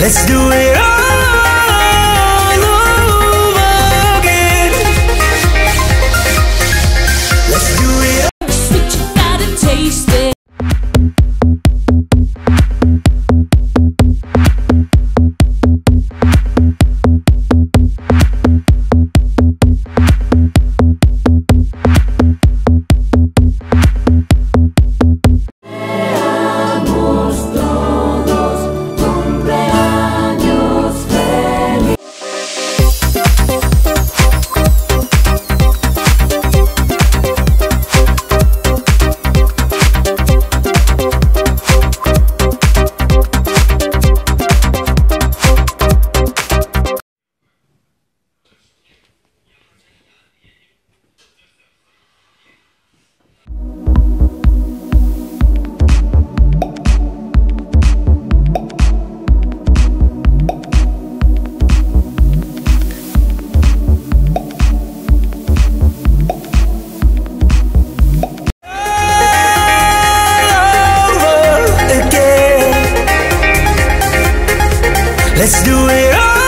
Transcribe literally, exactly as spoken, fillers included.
Let's do it all over again. Let's do it. Sweet, you gotta taste it. Let's do it all.